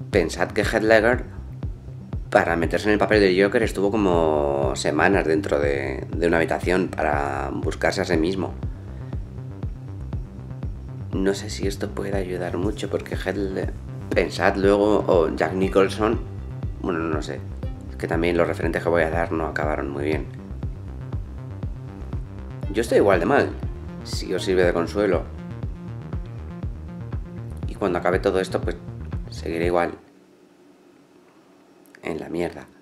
Pensad que Heath Ledger, para meterse en el papel de Joker, estuvo como semanas dentro de una habitación para buscarse a sí mismo. No sé si esto puede ayudar mucho, porque pensad luego, o Jack Nicholson, bueno, no sé, es que también los referentes que voy a dar no acabaron muy bien. Yo estoy igual de mal, si os sirve de consuelo. Y cuando acabe todo esto, pues seguiré igual en la mierda.